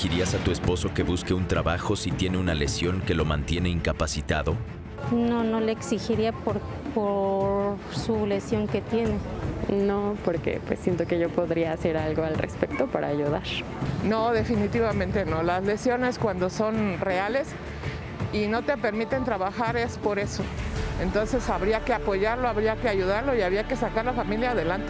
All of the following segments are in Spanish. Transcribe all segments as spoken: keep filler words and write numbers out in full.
exigirías a tu esposo que busque un trabajo si tiene una lesión que lo mantiene incapacitado? No, no le exigiría por, por su lesión que tiene. No, porque pues siento que yo podría hacer algo al respecto para ayudar. No, definitivamente no. Las lesiones cuando son reales y no te permiten trabajar es por eso. Entonces habría que apoyarlo, habría que ayudarlo y habría que sacar a la familia adelante.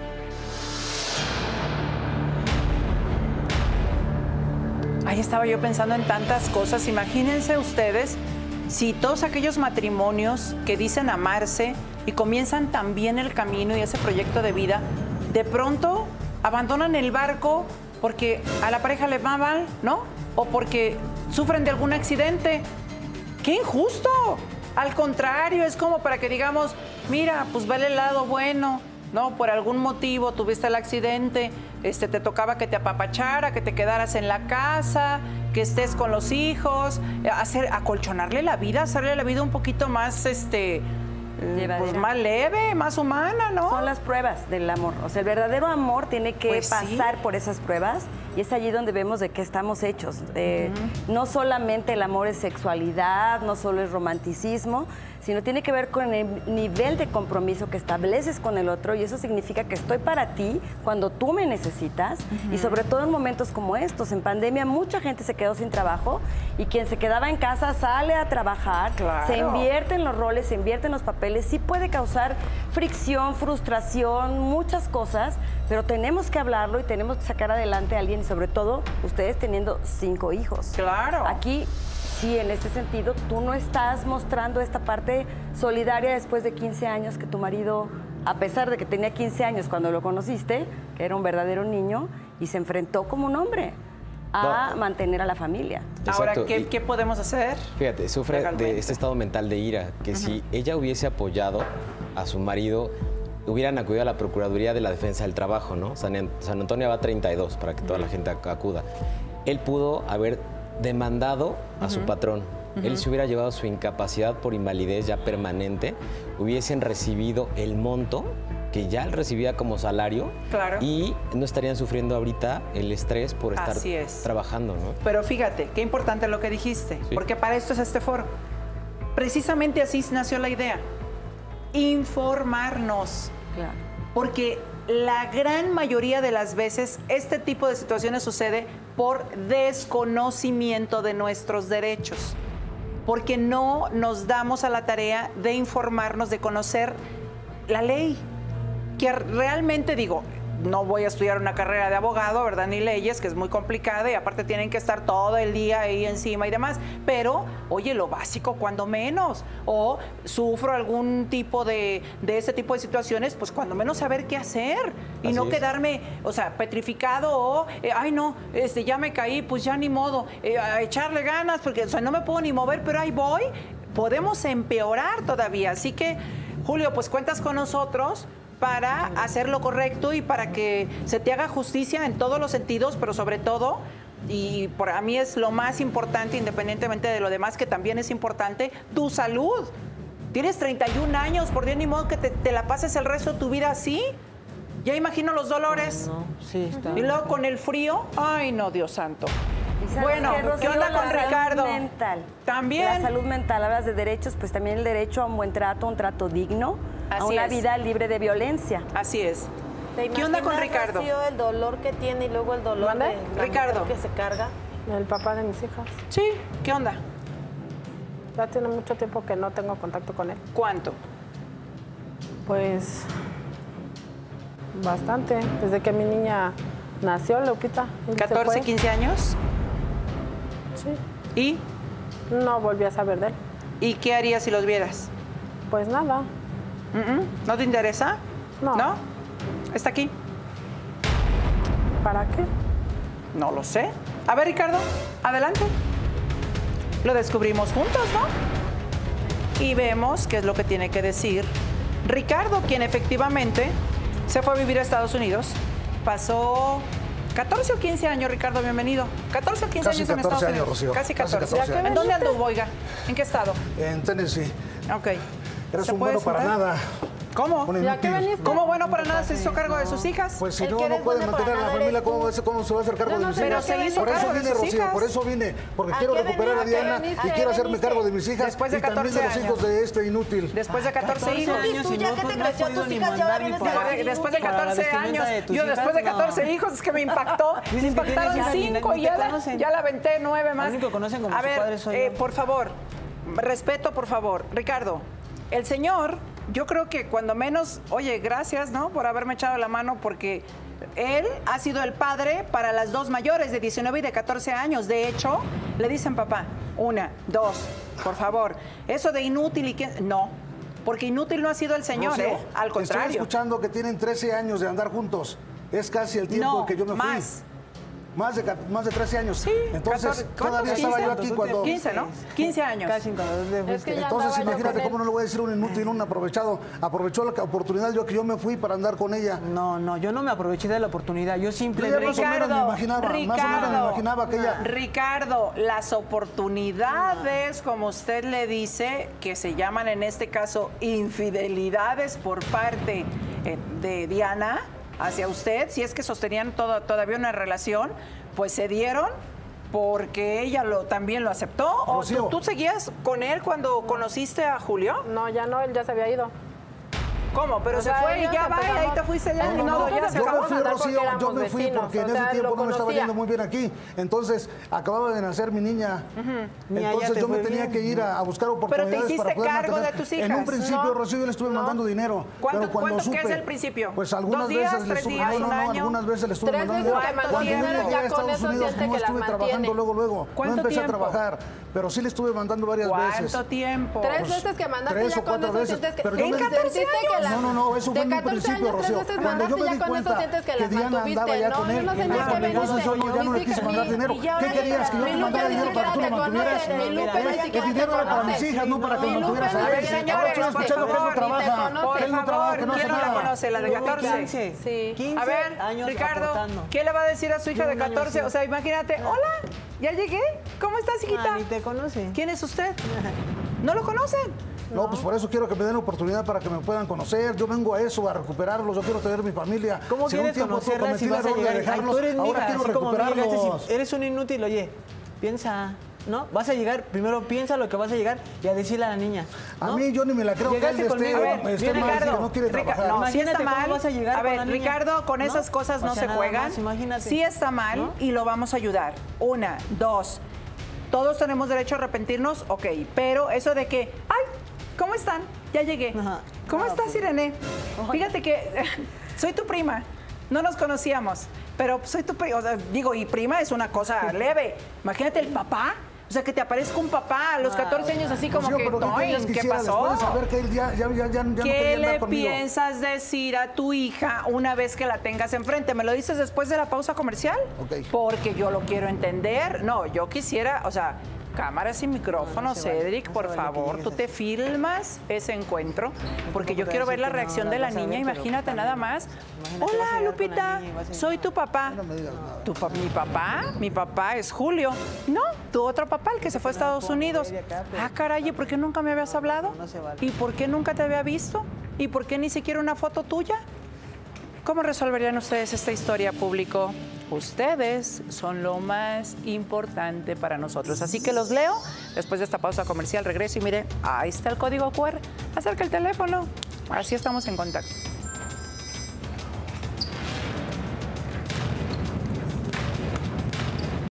Ahí estaba yo pensando en tantas cosas. Imagínense ustedes si todos aquellos matrimonios que dicen amarse y comienzan también el camino y ese proyecto de vida, de pronto abandonan el barco porque a la pareja le va mal, ¿no? O porque sufren de algún accidente. ¡Qué injusto! Al contrario, es como para que digamos, mira, pues vele el lado bueno, ¿no? Por algún motivo tuviste el accidente, este, te tocaba que te apapachara, que te quedaras en la casa, que estés con los hijos, hacer, acolchonarle la vida, hacerle la vida un poquito más, este, pues más leve, más humana, ¿no? Son las pruebas del amor. O sea, el verdadero amor tiene que Pues sí. pasar por esas pruebas y es allí donde vemos de qué estamos hechos. Eh, uh-huh. No solamente el amor es sexualidad, no solo es romanticismo, sino tiene que ver con el nivel de compromiso que estableces con el otro y eso significa que estoy para ti cuando tú me necesitas uh-huh. y sobre todo en momentos como estos. En pandemia mucha gente se quedó sin trabajo y quien se quedaba en casa sale a trabajar, claro. se invierte en los roles, se invierte en los papeles, sí puede causar fricción, frustración, muchas cosas, pero tenemos que hablarlo y tenemos que sacar adelante a alguien y sobre todo ustedes teniendo cinco hijos. Claro. Aquí sí, en ese sentido, tú no estás mostrando esta parte solidaria después de quince años que tu marido, a pesar de que tenía quince años cuando lo conociste, que era un verdadero niño, y se enfrentó como un hombre a no. mantener a la familia. Ahora, ¿qué, ¿qué podemos hacer? Fíjate, sufre legalmente? de este estado mental de ira, que uh-huh. si ella hubiese apoyado a su marido, hubieran acudido a la Procuraduría de la Defensa del Trabajo, ¿no? San, San Antonio va treinta y dos para que toda uh-huh. la gente acuda. Él pudo haber demandado a uh-huh. su patrón. Uh-huh. Él se hubiera llevado su incapacidad por invalidez ya permanente, hubiesen recibido el monto que ya él recibía como salario claro. y no estarían sufriendo ahorita el estrés por estar Así es. trabajando, ¿no? Pero fíjate, qué importante lo que dijiste, sí. porque para esto es este foro. Precisamente así nació la idea, informarnos. Claro. Porque la gran mayoría de las veces este tipo de situaciones sucede por desconocimiento de nuestros derechos, porque no nos damos a la tarea de informarnos, de conocer la ley, que realmente digo, no voy a estudiar una carrera de abogado, ¿verdad? Ni leyes, que es muy complicada y aparte tienen que estar todo el día ahí encima y demás. Pero, oye, lo básico, cuando menos. O sufro algún tipo de, de ese tipo de situaciones, pues cuando menos saber qué hacer. Y Así no es. quedarme, o sea, petrificado o, eh, ay no, este, ya me caí, pues ya ni modo. Eh, a echarle ganas, porque o sea, no me puedo ni mover, pero ahí voy. Podemos empeorar todavía. Así que, Julio, pues cuentas con nosotros para hacer lo correcto y para que se te haga justicia en todos los sentidos, pero sobre todo, y para mí es lo más importante, independientemente de lo demás, que también es importante, tu salud. Tienes treinta y un años, por Dios, ni modo que te, te la pases el resto de tu vida así. Ya imagino los dolores. No, no, sí, está. Y luego con el frío, ay no, Dios santo. Bueno, qué, ¿qué onda con Ricardo? Mental. También. La salud mental, hablas de derechos, pues también el derecho a un buen trato, un trato digno, Así a una es. vida libre de violencia. Así es. ¿Te ¿Qué onda con Ricardo? Rocío, el dolor que tiene y luego el dolor ¿Mande? de la Ricardo. mujer que se carga? El papá de mis hijas. Sí, ¿qué onda? Ya tiene mucho tiempo que no tengo contacto con él. ¿Cuánto? Pues bastante. Desde que mi niña nació, Lupita. él se ¿catorce, fue. quince años? Sí. ¿Y? No volví a saber de él. ¿Y qué harías si los vieras? Pues nada. Uh-uh. ¿No te interesa? No. ¿No? ¿Está aquí? ¿Para qué? No lo sé. A ver, Ricardo, adelante. Lo descubrimos juntos, ¿no? Y vemos qué es lo que tiene que decir Ricardo, quien efectivamente se fue a vivir a Estados Unidos. Pasó catorce o quince años, Ricardo, bienvenido. catorce o quince Casi años en catorce Estados años, Unidos. Rocío. Casi Casi catorce. catorce ¿En años. dónde anduvo, oiga? ¿En qué estado? En Tennessee. Ok. Eres ¿Se un puede bueno para sentar? nada. ¿Cómo? ¿Ya inútil. qué veniste? ¿Cómo bueno para nada se hizo cargo de sus hijas? Pues si El no, que no eres puede bueno mantener a para la nada familia, eres ¿cómo, tú. va a- ¿cómo se va a hacer cargo Yo de no mis sé, hijas? pero se hizo Por eso cargo de vine, sus Rocío, hijas. por eso vine, porque ¿A quiero qué recuperar a veniste? Diana ¿A y qué quiero hacerme veniste? cargo de mis hijas Después de y también de catorce los años. hijos de este inútil. Después de catorce hijos. años, tú ya que te creció tus hijas, ya vienes de Después de- Después de catorce años, yo después de catorce hijos, es que me impactó. Me impactaron cinco y ya la, ya la aventé nueve más. Lo único que conocen como A su ver, padre soy eh, yo. por favor, respeto, por favor. Ricardo, el señor, yo creo que cuando menos, oye, gracias, ¿no? Por haberme echado la mano, porque él ha sido el padre para las dos mayores de diecinueve y de catorce años. De hecho, le dicen papá, una, dos, por favor. Eso de inútil y que... No, porque inútil no ha sido el señor, Rocío, ¿eh? Al contrario. Estoy escuchando que tienen trece años de andar juntos. Es casi el tiempo No, que yo me fui. más. Más de, ca- más de trece años. Sí, Entonces, catorce, todavía ¿cuántos? estaba yo quince, aquí cuando... quince, ¿no? quince años. Casi cuando te Es fuiste. que ya Entonces, andaba yo imagínate con cómo él. no le voy a decir un inútil, un aprovechado. Aprovechó la oportunidad yo que yo me fui para andar con ella. No, no, yo no me aproveché de la oportunidad. Yo Yo ya simplemente... más o menos me imaginaba, más o menos me imaginaba que ella... Ricardo, las oportunidades, como usted le dice, que se llaman en este caso infidelidades por parte eh, de Diana hacia usted, si es que sostenían todo- todavía una relación, pues se dieron porque ella lo, también lo aceptó. ¿O Rocío. tú, tú seguías con él cuando conociste a Julio? No, ya no, él ya se había ido. ¿Cómo? Pero O se sea, fue y ellos ya va y ahí empezamos- te fuiste ya No, y no, no, no, ya se yo acabó. me fui, andar Rocío, porque yo éramos me fui vecinos, porque en o ese sea, tiempo lo no me estaba conocía. yendo muy bien aquí. Entonces, acababa de nacer mi niña. Mira, ya Entonces, te yo me fue tenía bien. que ir a, a buscar te oportunidades hiciste para poder cargo mantener. de tus En un hijas. principio, No, Rocío, yo le estuve no. mandando dinero. ¿Cuánto- pero cuando cuánto? ¿Qué supe, es el principio? Pues algunas ¿Dos días, veces le tres estuve, días, no, no, un no, año? algunas veces le estuve Tres mandando veces dinero. que mandó Cuando yo dinero, llegué ya a con Estados eso Unidos, siente no que las estuve trabajando mantiene. luego, luego. No ¿Cuánto empecé a tiempo? trabajar, pero sí le estuve mandando varias veces. ¿Cuánto tiempo? Tres Pues, veces que mandaste tres ya o con cuatro eso veces, sientes que... pero yo ¿En me- catorce ¿Sentiste que años? la- No, no, no, eso fue de en un catorce principio, años, Rocío. tres veces Cuando yo mandaste, me ya di con eso cuenta sientes que que las Diana mantuviste. andaba ya No, con él, yo no sentí entonces que me entonces yo no, ya no le diste. quise mandar Mi- dinero. y ya ¿Qué ahora querías? ¿Que yo mi te Lupe mandara ni dinero para que tú siquiera lo te mantuvieras? conoce, mi Lupe ¿Eh? ni El siquiera dinero te era para mis conoce. hijas, no para que Mi lo Lupe mantuvieras ni a él. siquiera Ahora te estoy conoce. escuchando que él no Por favor, ni te trabaja, conoce. que él no Por trabaja, favor, que no hace ¿quién no la nada. conoce? La de catorce. Sí. quince A ver, años Ricardo, aportando. ¿qué le va a decir a su hija Yo de un año catorce? sí. O sea, imagínate, hola, ya llegué. ¿Cómo estás, hijita? Ah, ni te conoce. ¿Quién es usted? ¿No lo conocen? No, pues por eso quiero que me den oportunidad para que me puedan conocer. Yo vengo a eso, a recuperarlos. Yo quiero tener mi familia. ¿Cómo Si un quieres tiempo conocerla cometí si el vas a error de llegar? Ay, dejarlos, tú eres ahora miga, quiero así como me llegaste, recuperarlos. si eres un inútil, oye, piensa, ¿no? Vas a llegar, primero piensa lo que vas a llegar y a decirle a la niña. A ¿no? mí yo ni me la creo que él Llegaste esté, conmigo. A ver, esté mal, Ricardo, que no quiere Rica- trabajar. no, sí Imagínate está cómo mal. vas a llegar A con ver, la niña, Ricardo, con ¿no? esas cosas O no sea, se nada juegan. más, imagínate. Sí está mal ¿No? y lo vamos a ayudar. Una, dos. Todos tenemos derecho a arrepentirnos, ok. Pero eso de que, ay, ¿cómo están? Ya llegué. Ajá. ¿Cómo Ah, estás, pues. Irene? Fíjate que soy tu prima. No nos conocíamos, pero soy tu prima. O sea, digo, y prima es una cosa leve. Imagínate el papá. O sea, que te aparezca un papá a los catorce años así como Rocío, que, pero ¿qué querías "Toin, que ¿qué hiciera pasó? después de saber que él ya, ya, ya, ya, ya no quería ¿Qué andar le conmigo? piensas decir a tu hija una vez que la tengas enfrente? ¿Me lo dices después de la pausa comercial? Ok. Porque yo lo quiero entender. No, yo quisiera, o sea, cámaras y micrófonos, No, no se vale, Cedric, no se por vale que favor, llegues tú te así. filmas ese encuentro, porque yo te quiero voy a ver la decir que no, reacción la de la vas a ver, niña. pero Imagínate también, nada más. imagínate, vas a Hola, llegar con la Lupita, niña y vas a- soy tu papá. No me digas nada. Tu pa- mi papá, mi papá es Julio. No, tu otro papá, el que se fue a Estados Unidos. Ah, caray, ¿y por qué nunca me habías hablado? No se vale. ¿Y por qué nunca te había visto? ¿Y por qué ni siquiera una foto tuya? ¿Cómo resolverían ustedes esta historia, público? Ustedes son lo más importante para nosotros. Así que los leo. Después de esta pausa comercial regreso y mire, ahí está el código cu erre. Acerca el teléfono. Así estamos en contacto.